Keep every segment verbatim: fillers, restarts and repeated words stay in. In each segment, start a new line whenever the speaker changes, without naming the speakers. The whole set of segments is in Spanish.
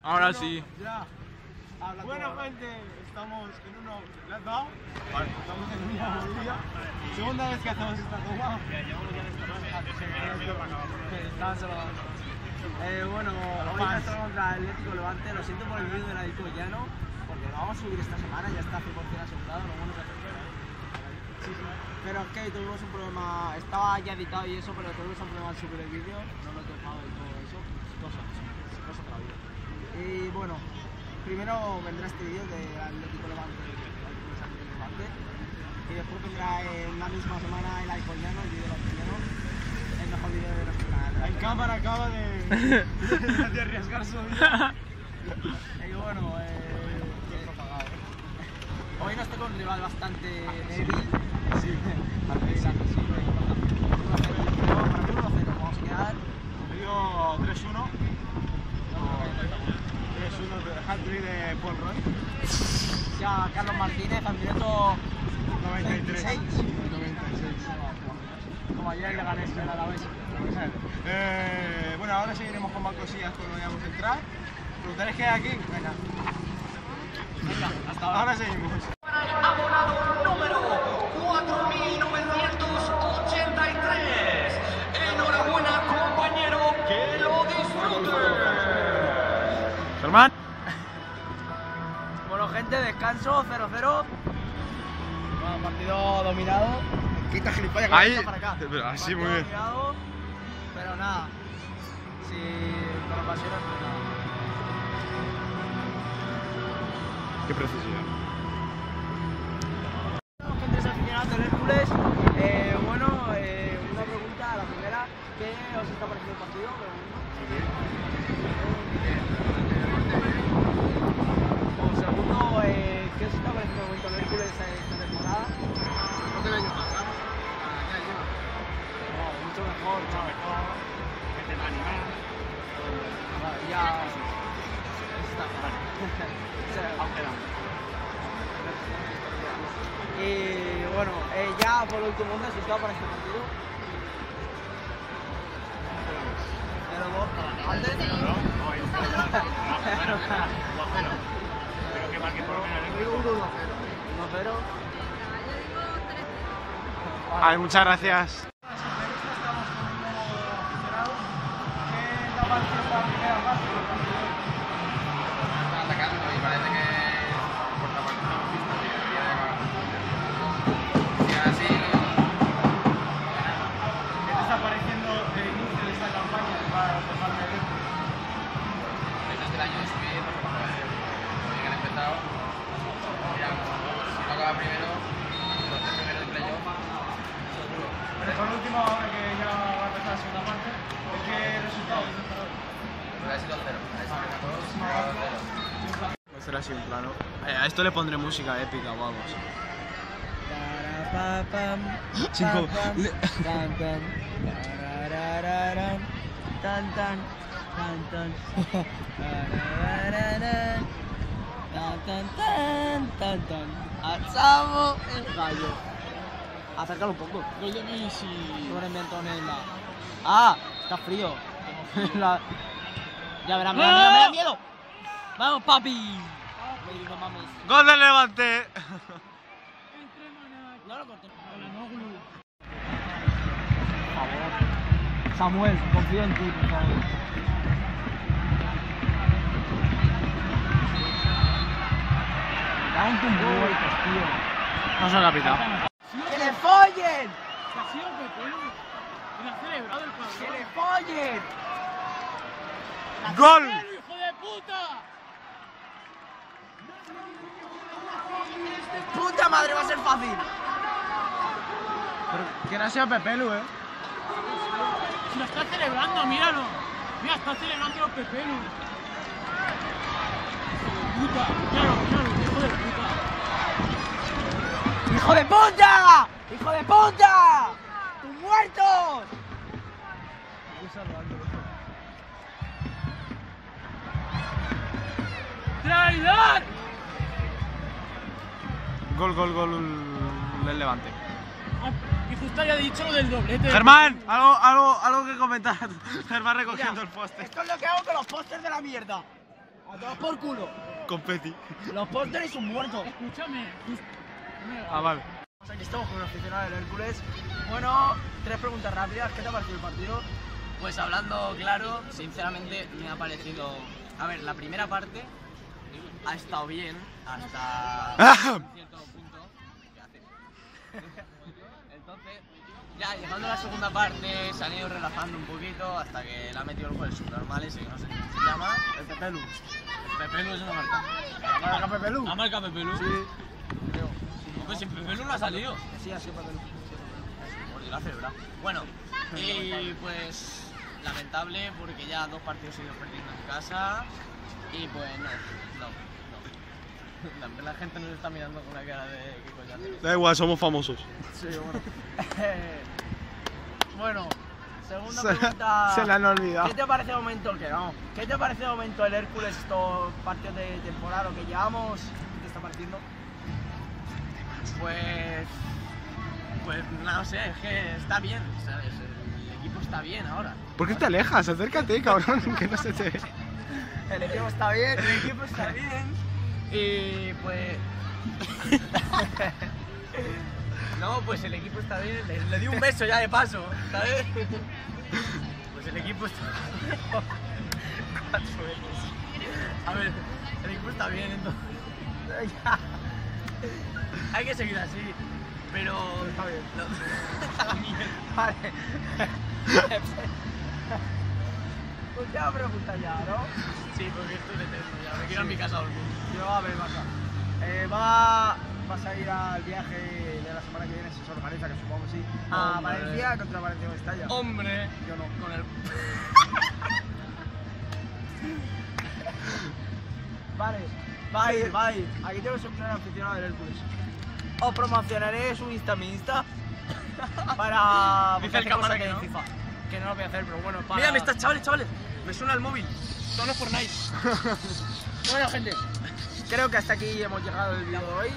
Ahora sí.
Ya. Bueno, gente, estamos en uno. ¿Le has dado? Vale, estamos en una movida. Segunda vez que hacemos esta toma. Eh, bueno, hoy estamos contra el Atlético Levante. Lo siento por el vídeo del Atlético Llano, porque lo vamos a subir esta semana, ya está cien por cien asegurado, lo vamos a hacer. Sí, sí. Pero es que tuvimos un problema, estaba ya editado y eso, pero tuvimos un problema al subir el vídeo, no lo he tocado y todo eso, cosas, cosas de la vida. Y bueno, primero vendrá este vídeo del Atlético Levante, Levante, y después vendrá en la misma semana el Alcoyano, el vídeo del Alcoyano, el mejor vídeo de nuestro canal. En cámara acaba de, de arriesgar su vida. Y bueno, eh, hoy nos toca un rival bastante débil. Sí, para pensar que sí. Para mí uno cero, vamos a quedar. Digo tres uno. tres uno de hat-trick de Paul Roy. Ya Carlos Martínez al minuto noventa y tres. noventa y seis. Como ayer le gané a la vez. Eh, bueno, ahora seguiremos con más cosillas cuando vayamos a entrar. ¿Preguntaréis qué hay aquí? Venga. Venga, hasta ahora. Ahora seguimos.
Abonado número cuatro mil novecientos ochenta y tres. Enhorabuena, compañero, que lo disfrute.
Germán.
Bueno, gente, descanso, cero cero. Bueno, partido dominado. Quita gilipollas,
ahí,
para acá.
pero así
partido
muy bien.
Dominado, pero nada. Si con ocasiones, pues nada.
Qué precisión.
Gente, se aficionados del Hércules. Eh, bueno, eh, una pregunta, la primera, ¿qué os está pareciendo el partido? O segundo, eh, ¿qué os está pareciendo el momento del Hércules esta temporada? ¿No del año pasado? No, mucho mejor, mucho mejor. Que te va a animar. Vale, ya. Está claro. Aunque no. Y bueno, eh, ya por último, ¿dónde has estado para este partido? cero dos. ¿Antes? No, no, pero que marque por lo menos el uno cero. uno cero.
Ay, muchas gracias.
Por último, ahora que ya va a empezar la segunda parte, ¿qué resultado?
Ha sido cero.
Va a ser así un plano. Eh, a esto le pondré música épica, vamos. Cinco.
Tan tan tan tan tan tan tan tan alzamos el gallo. Acércalo un poco.
Gol de Messi.
No eres Antonella. Ah, está frío. La... Ya verás, me da miedo, me da miedo. Vamos, papi. No mames.
Gol del Levante.
No lo cortes. Por favor. Samuel, confío en ti, por favor. Da un tumbo, tío.
No soy capitán.
¡Que le follen!
Que ha sido Pepe, y ha celebrado el cabrón.
¡Que le follen!
¡Gol!
¡Hijo de puta!
¡Puta madre, va a ser fácil!
Pero que no sea Pepelu, eh.
Si lo está celebrando, míralo. Mira, está celebrando los Pepelu. Puta, míralo, míralo, hijo de puta.
¡Hijo de puta! ¡Hijo de puta! ¡Tus muertos!
¡Traidor!
Gol, gol, gol del Levante.
Y justo había dicho lo del doblete.
Germán, algo, algo, algo que comentar. Germán recogiendo
Mira,
el poste.
esto es lo que hago con los pósters de la mierda. A todos por culo.
Confeti.
Los Pons tenéis un muerto.
Escúchame.
Ah, vale.
Aquí estamos con un aficionado del Hércules. Bueno, tres preguntas rápidas. ¿Qué te ha parecido el partido?
Pues hablando claro, sinceramente me ha parecido... A ver, la primera parte ha estado bien hasta un cierto punto. ¿Qué hace? Entonces, ya llegando a la segunda parte se han ido relajando un poquito hasta que le ha metido el gol el subnormal ese que no sé cómo se llama.
El Pepelu.
Pepelu es una marca.
¿La marca Pepelu?
¿La marca Pepelu?
Sí. Creo.
Pues si Pepelu no ha salido.
Sí, así Pepelu.
Por Dios, la celebra. Bueno, y pues lamentable porque ya dos partidos seguidos perdiendo en casa y pues no, no, no. La, la gente nos está mirando con una cara de qué coño hacer.
Da igual, somos famosos.
Sí, bueno. Bueno, segunda
Se,
pregunta.
se la han olvidado.
¿Qué te parece de momento que no? ¿Qué te parece de momento el Hércules estos partidos de temporada, lo que llevamos? ¿Qué te está pareciendo?
Pues, pues no sé, es que está bien, ¿sabes? El equipo está bien ahora.
¿Por qué te alejas? Acércate, cabrón, que no se te ve.
El equipo está bien,
El equipo está bien y pues... No, pues el equipo está bien, le, le di un beso ya de paso, ¿sabes? Pues el equipo está... Cuatro veces. A ver, el equipo está bien, entonces... Hay que seguir así, pero...
Está bien.
No.
Vale. Pues ya pregunta ya, ¿no?
Sí, porque estoy detenido ya, me quiero a mi casa a dormir.
Yo, a ver, pasa. Eh, va, vas a ir al viaje de la semana que viene, si se organiza, que supongo que sí, a
Hombre.
Valencia contra Valencia Mestalla.
Hombre,
Yo no.
con el...
Vale, va a ir, va a ir. Aquí tengo un gran aficionado del Hércules. Os promocionaré su Insta, mi Insta, para...
Dice el
porque hace
cámara
cosas
que
de
no.
FIFA. Que no lo voy a hacer, pero bueno, para...
Mira, me está, chavales, chavales, me suena el móvil. Son los Fortnite.
Bueno, gente, creo que hasta aquí hemos llegado el vídeo de hoy.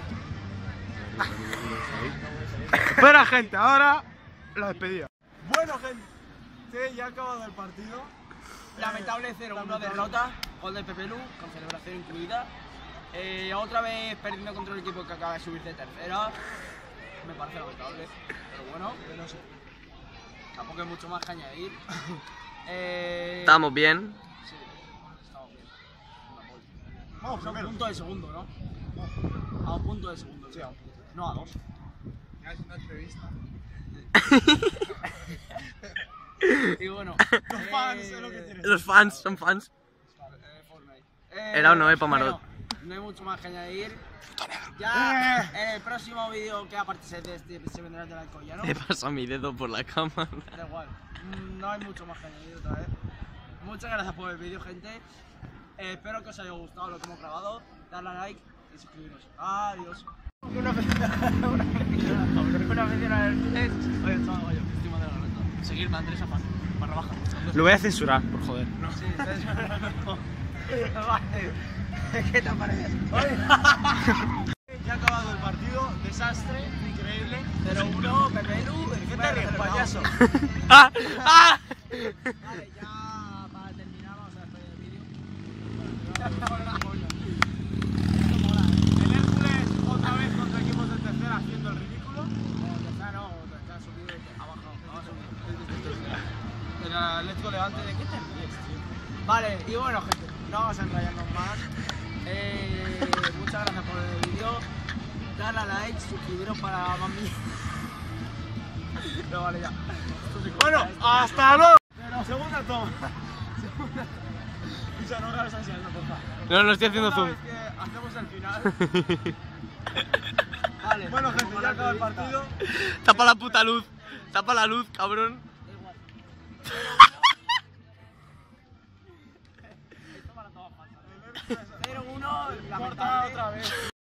Espera, gente, ahora la despedida.
Bueno, gente, sí, ya ha acabado el partido. Lamentable cero uno derrota, gol de Pepelu, con celebración incluida. Eh, otra vez perdiendo contra el equipo que acaba de subir de tercera. Me parece lamentable, pero bueno, no sé. Tampoco hay mucho más que añadir. Eh,
Estamos bien.
Sí, estamos bien. Una polla. Vamos, a un punto de segundo, ¿no? A un punto de segundo, sí, a un punto. No a dos.
Ya es una entrevista.
Y bueno,
Los fans, es lo que tienen.
Los fans, son fans.
Eh, Fortnite. Eh,
Era un Noé Pomarot.
bueno, no hay mucho más que añadir. Ya en el próximo vídeo que aparte se, de este, se vendrá de la Alcoya, ¿no?
He pasado mi dedo por la cámara.
Da igual. Mm, No hay mucho más que añadir otra vez. Muchas gracias por el vídeo, gente. Eh, espero que os haya gustado lo que hemos grabado. Darle a like y suscribiros. Adiós. Una aficionada una aficionada del Hércules.
Oye, chaval, oye, estoy mal de la garganta. Seguirme, Andrés Afán, barra baja.
Lo voy a censurar, por joder.
Sí, entonces... Vale. ¿Qué te parece?
Ya ha acabado el partido, desastre, increíble.
cero uno, Pepelu,
¿Qué te ríes, payaso?
¡Ah! ¡Ah!
Vale, ya para terminar vamos a despedir el vídeo.
El Hércules otra vez contra equipos de tercera haciendo el ridículo.
No, tercera no, tercera ha subido y ha bajado. Ha subido.
El Atlético Levante, ¿de qué te ríes, tío?
Vale, y bueno, gente, no vamos a enrollarnos más. Eh, muchas gracias por el vídeo. Darle a like, suscribiros para más mí. No, vale, ya.
Bueno, hasta luego. Pero segunda toma. Segunda. O sea, no grabes así, no, por favor.
No, no estoy haciendo
Una
zoom.
vez que hacemos el final.
Vale,
Bueno, gente, ya acaba el partido.
Tapa la puta luz. Tapa la luz, cabrón.
Da igual. cero uno,
Corta otra vez.